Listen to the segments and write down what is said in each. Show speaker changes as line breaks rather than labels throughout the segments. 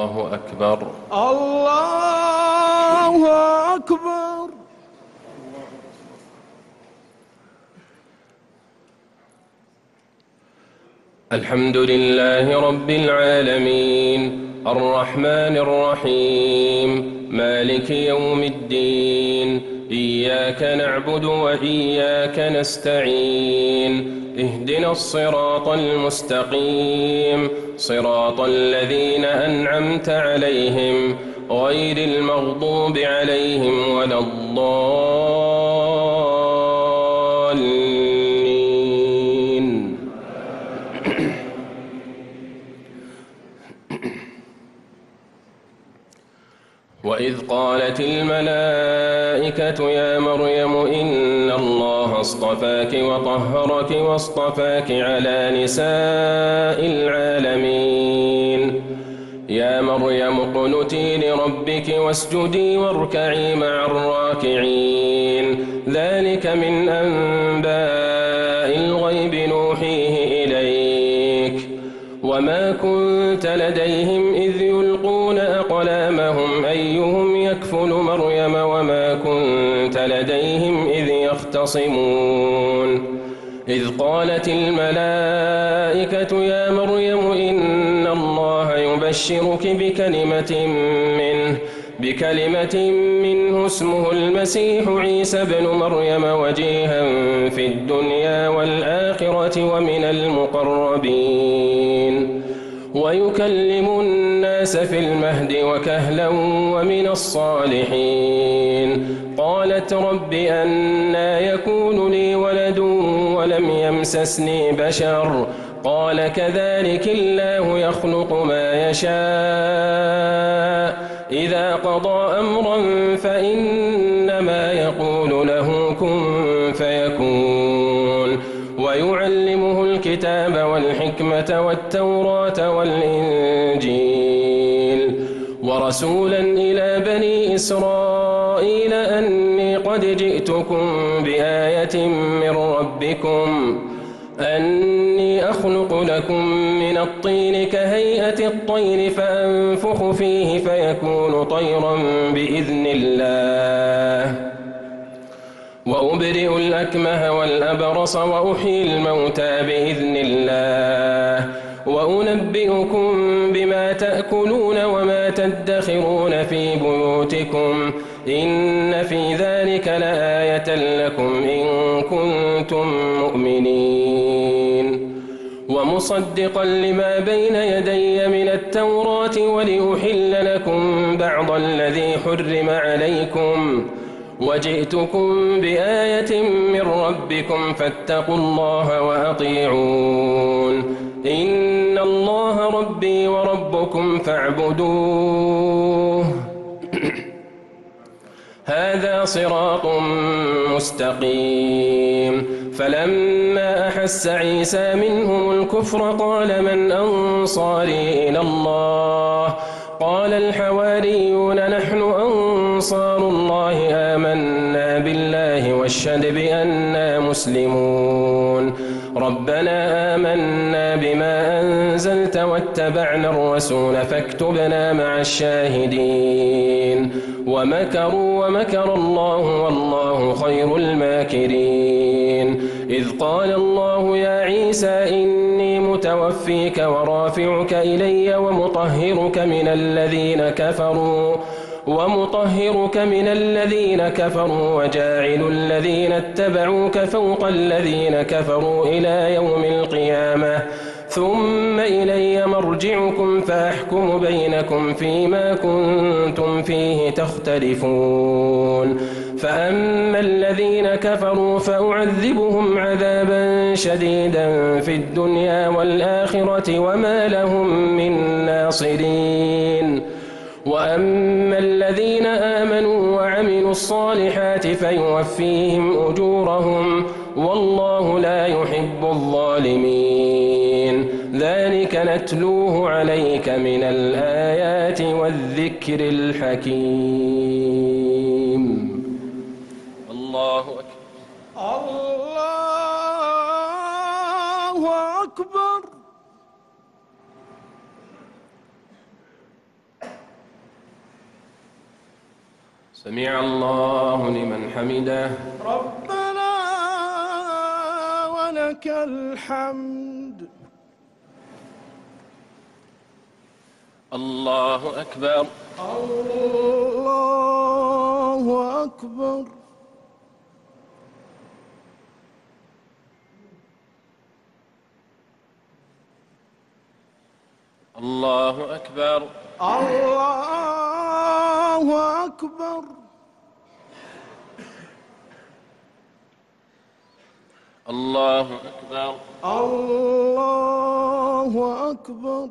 الله أكبر.
الله أكبر.
الحمد لله رب العالمين الرحمن الرحيم مالك يوم الدين إياك نعبد وإياك نستعين اهدنا الصراط المستقيم صراط الذين أنعمت عليهم غير المغضوب عليهم ولا الضالين. وإذ قالت الملائكة يا مريم إن الله اصطفاك وطهرك واصطفاك على نساء العالمين يا مريم اقنتي لربك واسجدي واركعي مع الراكعين ذلك من أنباء الغيب نوحيه إليك وما كنت لديهم إذ يلقون أقلامهم أيهم يكفل مريم وما كنت لديهم إذ يختصمون إذ قالت الملائكة يا مريم إن الله يبشرك بكلمة منه اسمه المسيح عيسى بن مريم وجيها في الدنيا والآخرة ومن المقربين ويكلم الناس في المهد وكهلا ومن الصالحين قالت رب أنى يكون لي ولد ولم يمسسني بشر قال كذلك الله يخلق ما يشاء إذا قضى أمرا فإنما يقول له كن فيكون ويعلمه الكتاب والحكمة والتوراة والإنجيل ورسولا إلى بني إسرائيل أني قد جئتكم بآية من ربكم أني أخلق لكم من الطين كهيئة الطير فأنفخ فيه فيكون طيرا بإذن الله وأبرئ الأكمه والأبرص وأحيي الموتى بإذن الله وأنبئكم بما تأكلون وما تدخرون في بيوتكم إن في ذلك لآية لكم إن كنتم مؤمنين ومصدقا لما بين يدي من التوراة ولأحل لكم بعض الذي حرم عليكم وجئتكم بآية من ربكم فاتقوا الله وأطيعون إن الله ربي وربكم فاعبدوه هذا صراط مستقيم فلما أحس عيسى منهم الكفر قال من أنصاري إلى الله قال الحواريون نحن أنصار الله آمنا بالله واشهد بأننا مسلمون ربنا آمنا بما أنزلت واتبعنا الرسول فاكتبنا مع الشاهدين ومكروا ومكر الله والله خير الماكرين إذ قال الله يا عيسى إني متوفيك ورافعك إلي ومطهرك من الذين كفروا وجاعل الذين اتبعوك فوق الذين كفروا إلى يوم القيامة ثم إلي مرجعكم فأحكم بينكم فيما كنتم فيه تختلفون فأما الذين كفروا فأعذبهم عذابا شديدا في الدنيا والآخرة وما لهم من ناصرين وأما الذين آمنوا وعملوا الصالحات فيوفيهم أجورهم والله لا يحب الظالمين ذلك نتلوه عليك من الآيات والذكر الحكيم. الله أكبر.
الله أكبر.
سمع الله لمن حمده.
ربنا ولك الحمد.
الله أكبر.
الله أكبر.
الله أكبر.
الله أكبر.
الله أكبر.
الله أكبر.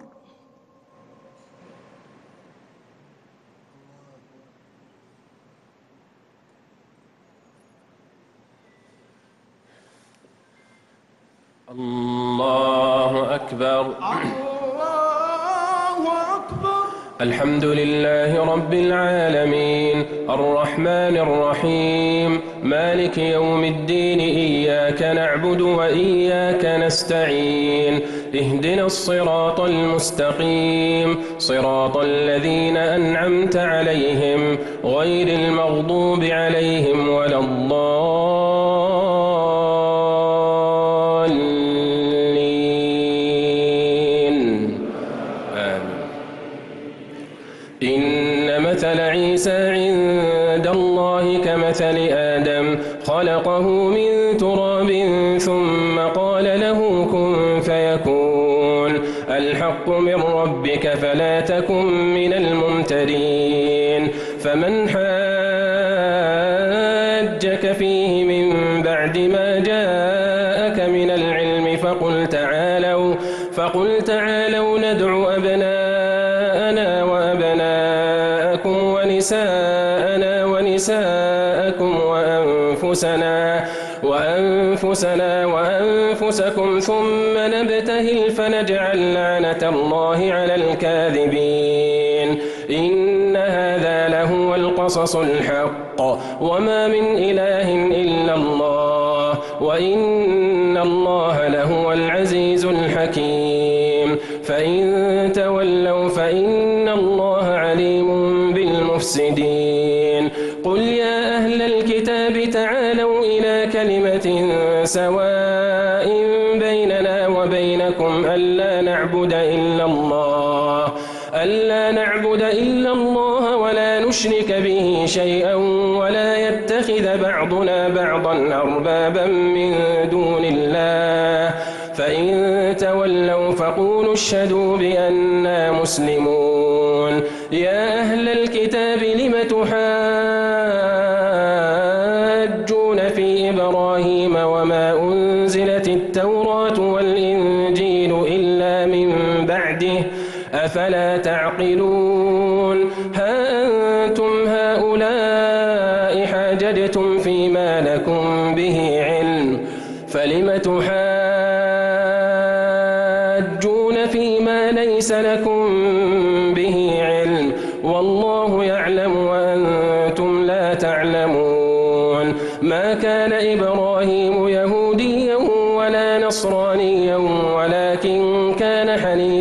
الله أكبر.
الله أكبر.
الحمد لله رب العالمين الرحمن الرحيم مالك يوم الدين إياك نعبد وإياك نستعين اهدنا الصراط المستقيم صراط الذين أنعمت عليهم غير المغضوب عليهم ولا إن مثل عيسى عند الله كمثل آدم خلقه من تراب ثم قال له كن فيكون الحق من ربك فلا تكن من الممترين فمن حاجك فيه من بعد ما جاءك من العلم فقل تعالوا ندعو أبناءنا وأبناءكم ونساءنا ونساءكم وأنفسنا وأنفسكم ثم نبتهل فنجعل لعنة الله على الكاذبين إن هذا لهو القصص الحق وما من إله إلا الله وإن الله لهو العزيز الحكيم فإن تولوا فإن الله عليم بالمفسدين قل يا أهل الكتاب تعالوا إلى كلمة سواء بيننا وبينكم ألا نعبد إلا الله ولا نشرك به شيئا ولا يتخذ بعضنا بعضا أربابا من دون الله فإن تولوا فقولوا اشهدوا بأننا مسلمون يا أهل الكتاب لم تحاجون في إبراهيم وما أنزلت التوراة والإنجيل إلا من بعده أفلا تعقلون ها أنتم هؤلاء حاججتم فيما لكم به علم فلم تحاجون فيما ليس لكم به علم والله يعلم وأنتم لا تعلمون ما كان إبراهيم يهوديا ولا نصرانيا ولكن كان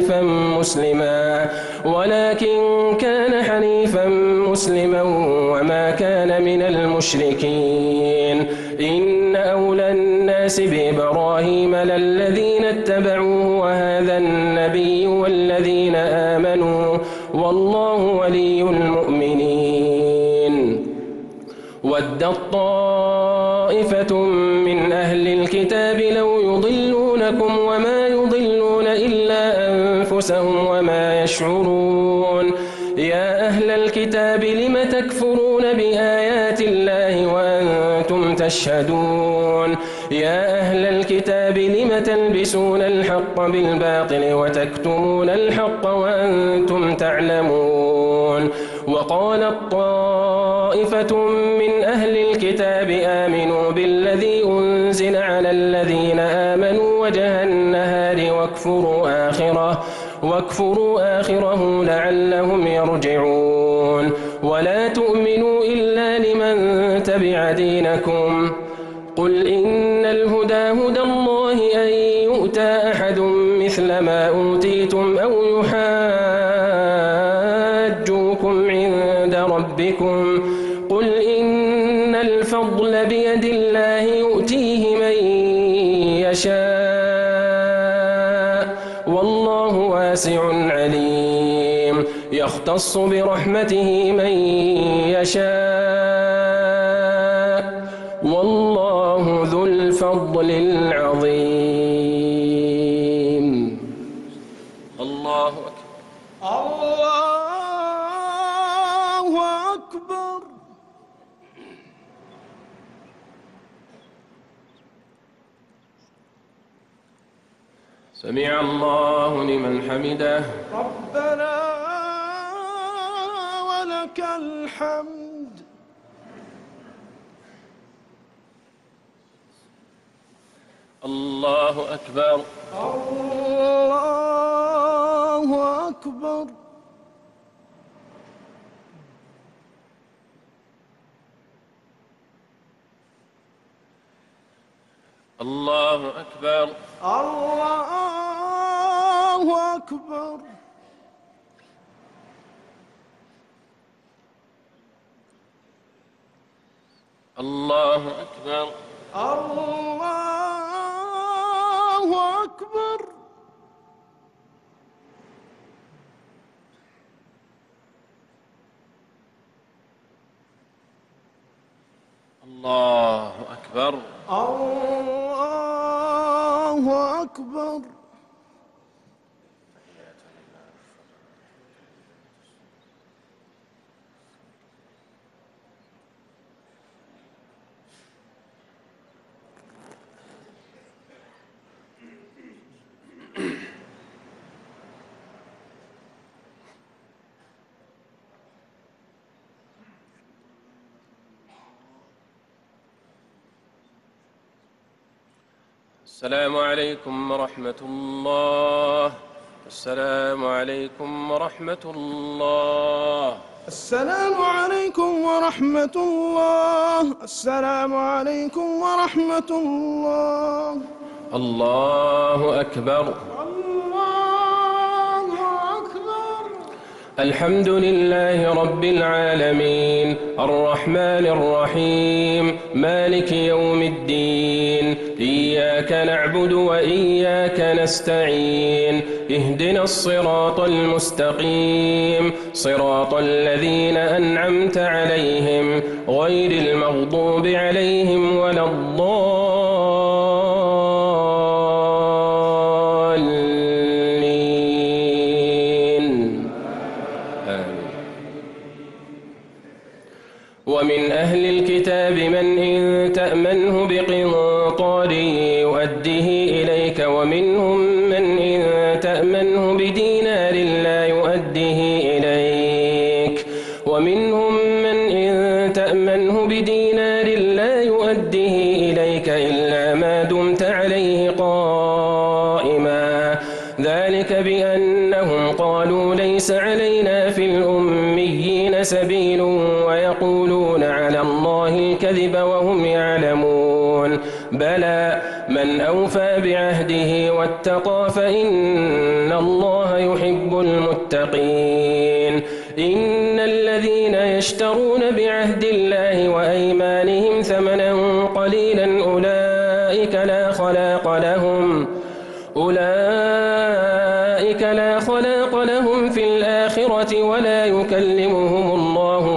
حنيفا مسلما وما كان من المشركين إن أولى الناس بإبراهيم للذين اتبعوه وهذا النبي والذين آمنوا والله ولي المؤمنين ودت طائفة من أهل الكتاب لو يضلونكم وما يضلون إلا أنفسهم وما يشعرون يا أهل الكتاب لم تكفرون بآيات الله وأنتم تشهدون يا أهل الكتاب لم تلبسون الحق بالباطل وتكتمون الحق وأنتم تعلمون وقالت طائفة من أهل الكتاب آمنوا بالذي أنزل على الذين آمنوا وجه النهار واكفروا آخره لعلهم يرجعون ولا تؤمنوا إلا لمن تبع دينكم قل إن الهدى هدى الله أن يؤتى أحد مثل ما أوتيتم أو يحاجوكم عند ربكم قل الفضل بيد الله يؤتيه من يشاء والله واسع عليم يختص برحمته من يشاء والله ذو الفضل العظيم. الله أكبر.
الله أكبر.
سمع الله لمن حمده.
ربنا ولك الحمد.
الله أكبر.
الله أكبر.
الله أكبر.
الله أكبر.
الله أكبر.
الله أكبر.
الله أكبر.
الله أكبر.
السلام عليكم ورحمة الله. السلام عليكم ورحمة الله.
السلام عليكم ورحمة الله. السلام عليكم ورحمة الله.
الله أكبر.
الله أكبر.
الحمد لله رب العالمين الرحمن الرحيم مالك يوم الدين إياك نعبد وإياك نستعين اهدنا الصراط المستقيم صراط الذين أنعمت عليهم غير المغضوب عليهم ولا الضالين آمين. ومن أهل الكتاب من إن تأمنه بقنطار يؤديه إليك ومنهم من إن تأمنه بدينار لا يؤديه إليك ومنهم من إن تأمنه بدينار لا يؤديه إليك إلا ما دمت عليه قائما ذلك بأنهم قالوا ليس علينا في الأميين سبيل ويقولون على الله الكذب وهم يعلمون بلى من أوفى بعهده واتقى فإن الله يحب المتقين إن الذين يشترون بعهد الله وأيمانهم ثمنا قليلا أولئك لا خلاق لهم في الآخرة ولا يكلمهم الله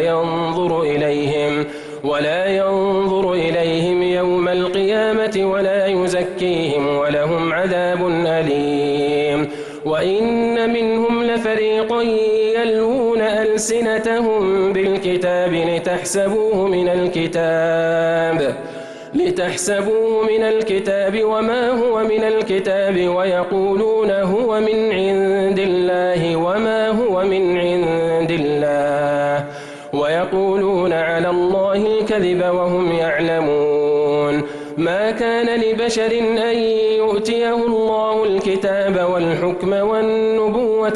ولا ينظر إليهم يوم القيامة ولا يزكيهم ولهم عذاب أليم وإن منهم لفريقا يلوون ألسنتهم بالكتاب لتحسبوه من الكتاب وما هو من الكتاب ويقولون هو من عند الله وما هو من عند الله ويقولون على الله الكذب وهم يعلمون ما كان لبشر أن يؤتيه الله الكتاب والحكم والنبوة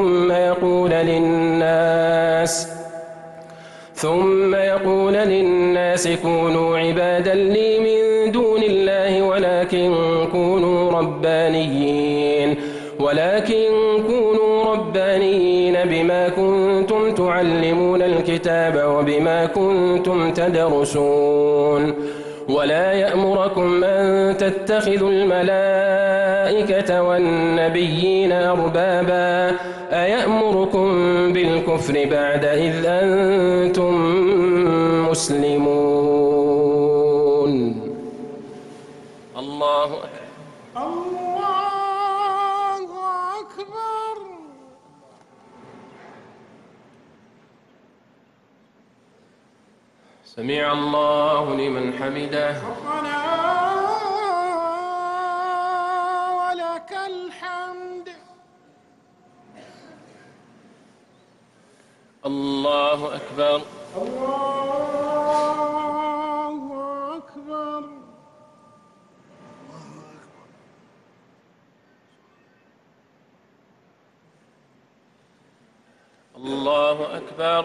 ثم يقول للناس كونوا عبادا لي من دون الله ولكن كونوا ربانيين بما كنتم تعلمون الكتاب وبما كنتم تدرسون ولا يأمركم أن تتخذوا الملائكة والنبيين أربابا أيأمركم بالكفر بعد إذ أنتم مسلمون. الله أكبر.
الله أكبر.
سمع الله لمن حمده.
ربنا ولك الحمد.
الله أكبر.
الله أكبر.
الله أكبر.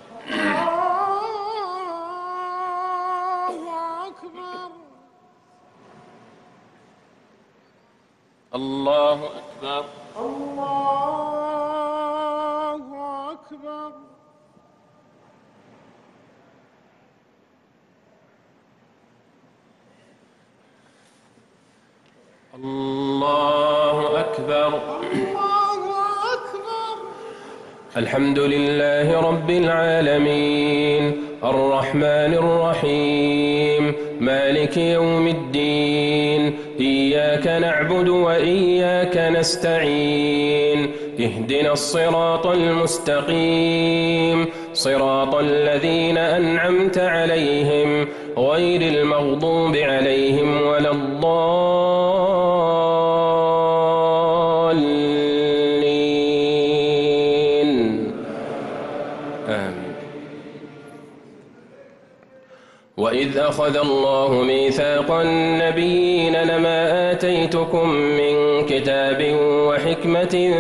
الله أكبر.
الله أكبر.
الله أكبر.
الله أكبر.
الحمد لله رب العالمين الرحمن الرحيم مالك يوم الدين إياك نعبد وإياك نستعين اهدنا الصراط المستقيم صراط الذين أنعمت عليهم غير المغضوب عليهم ولا الضالين آمين. وإذ أخذ الله ميثاق النبيين لما آتيتكم من كتاب وحكمة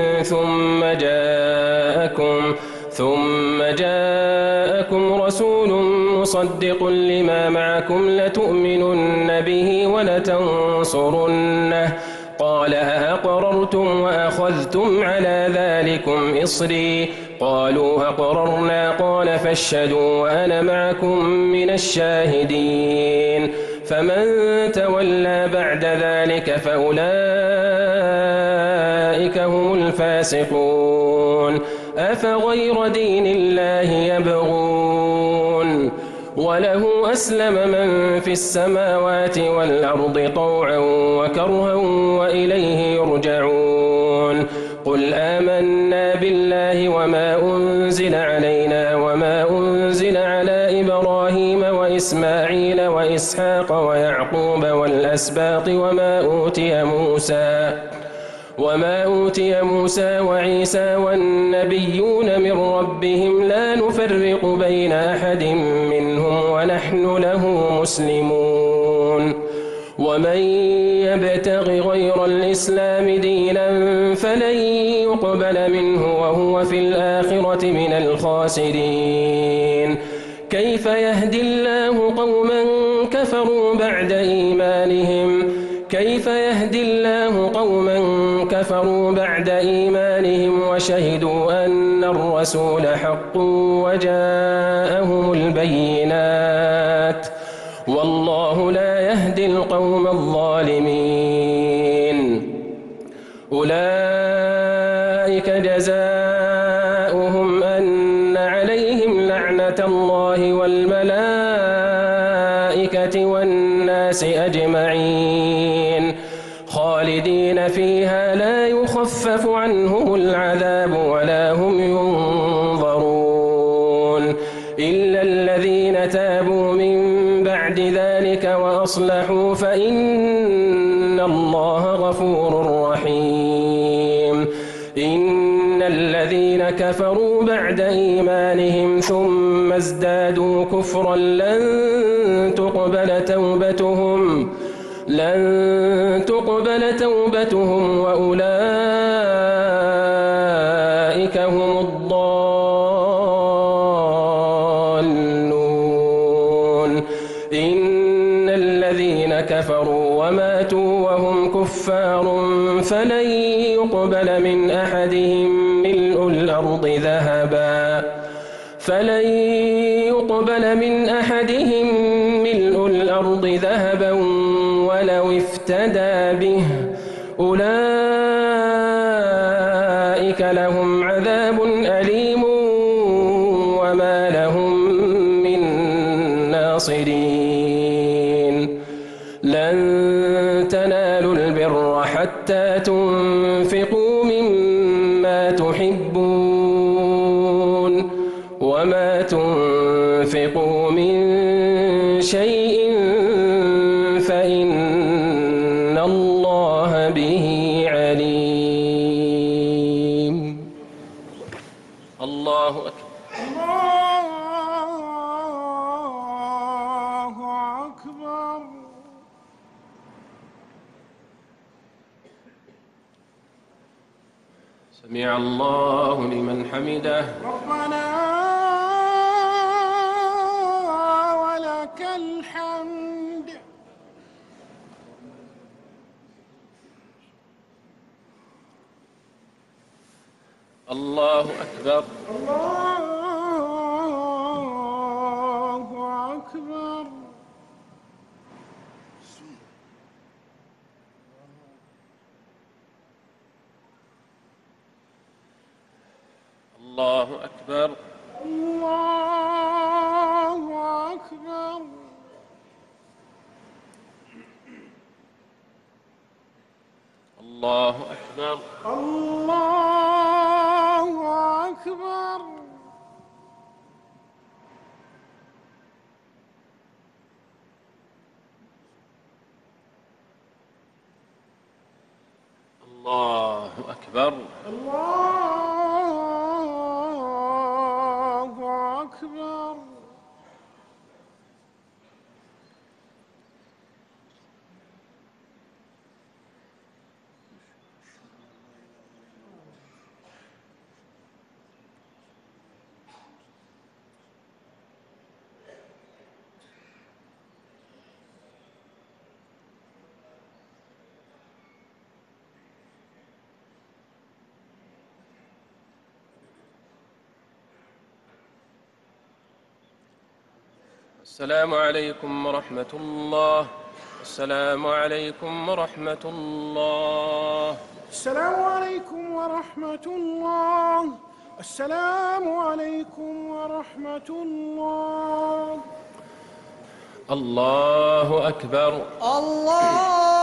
ثم جاءكم رسول مصدق لما معكم لتؤمنن به ولتنصرنه قال أأقررتم وأخذتم على ذلكم إصري قالوا أقررنا قال فاشهدوا وأنا معكم من الشاهدين فمن تولى بعد ذلك فأولئك هم الفاسقون أفغير دين الله يبغون وله أسلم من في السماوات والأرض طوعا وكرها وإليه يرجعون قل آمنا بالله وما أنزل علينا وما أنزل على إبراهيم وإسماعيل وإسحاق ويعقوب والأسباط وما أوتي موسى وعيسى والنبيون من ربهم لا نفرق بين أحد منهم ونحن له مسلمون ومن يبتغ غير الإسلام دينا فلن يقبل منه وهو في الآخرة من الخاسرين كيف يهدي الله قوما كفروا بعد إيمانهم وشهدوا أن الرسول حق وجاءهم البينات والله لا يهدي القوم الظالمين أولئك جزاؤهم أن عليهم لعنة الله والملائكة والناس أجمعين خالدين فيها لا يخفف عنهم العذاب ولا هم ينظرون إلا الذين تابوا من بعد ذلك وأصلحوا فإن الله غفور رحيم إن الذين كفروا بعد إيمانهم ثم ازدادوا كفرا لن تقبل توبتهم وأولئك هم الضالون إن الذين كفروا وماتوا وهم كفار فلن يقبل من أحدهم ملء ملء الأرض ذهبا فلن يقبل من أحدهم ملء الأرض ذهبا ولو افتدى به أولئك لهم عذاب أليم وما لهم من ناصرين لن تنالوا البر حتى تنفقوا مما تحبون وما تنفقوا من شيء فإن الله به عليم. الله أكبر.
الله أكبر.
سمع الله لمن حمده.
ربنا ولك الحمد.
الله أكبر.
الله أكبر.
الله أكبر.
الله أكبر.
الله أكبر.
الله أكبر.
الله أكبر.
الله أكبر.
السلام عليكم ورحمة الله. السلام عليكم ورحمة الله.
السلام عليكم ورحمة الله. السلام عليكم ورحمة الله.
الله أكبر.
الله